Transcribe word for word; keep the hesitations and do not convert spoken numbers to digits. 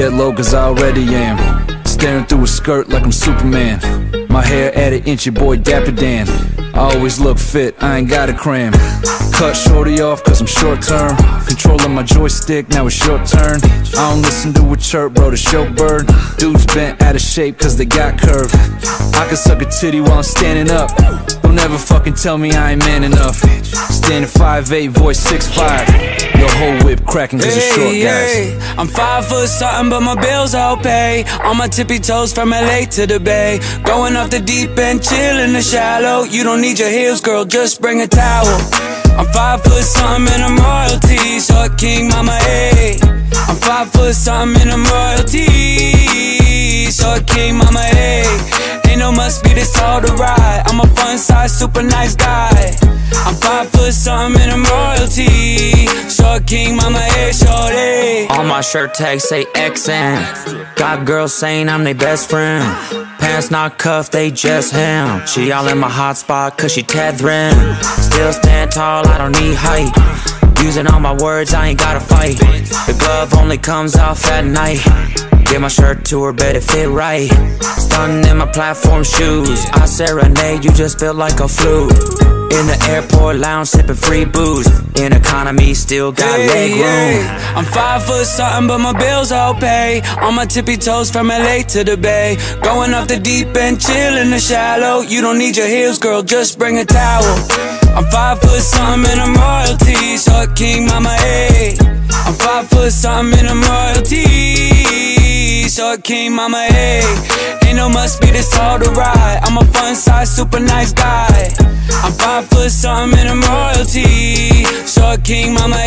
get low cause I already am. Staring through a skirt like I'm Superman. My hair at an inch, your boy Dapper Dan. I always look fit, I ain't got a cram. Cut shorty off cause I'm short term. Controlling my joystick, now it's your turn. I don't listen to a chirp, bro, the show bird. Dudes bent out of shape cause they got curve. I can suck a titty while I'm standing up. Don't ever fucking tell me I ain't man enough. Standing five eight, voice six five. Your whole whip cracking cause it's short, guys. Hey, I'm five foot something but my bills I'll pay. On my tippy toes from L A to the Bay. Going off the deep end, chill in the shallow. You don't need your heels, girl, just bring a towel. I'm five foot something and I'm royalty. Short king, mama, hey. I'm five foot something and I'm royalty. Short king, mama, hey. Ain't no must be this all the ride. I'm a fun size, super nice guy. I'm five foot something and I'm royalty. Short king, mama, hey, shorty. On my shirt tag say X N. Got girls saying I'm their best friend. Pants not cuffed, they just hem. She all in my hot spot cause she tethering. Still stand tall, I don't need height. Using all my words, I ain't gotta fight. The glove only comes off at night. Get my shirt to her, bet it fit right. Stunning in my platform shoes. I serenade, you just built like a flute. In the airport lounge, sipping free booze. In economy, still got hey, leg room. Hey. I'm five foot something, but my bills I'll pay. On my tippy toes from L A to the Bay. Going off the deep end, chill in the shallow. You don't need your heels, girl, just bring a towel. I'm five foot something and I'm royalty. Short king, mama, hey. I'm five foot something and I'm royalty. Short king, mama, hey. Ain't no must be this all the ride. I'm a fun size, super nice guy. I'm five foot something and I'm royalty. Short king, mama,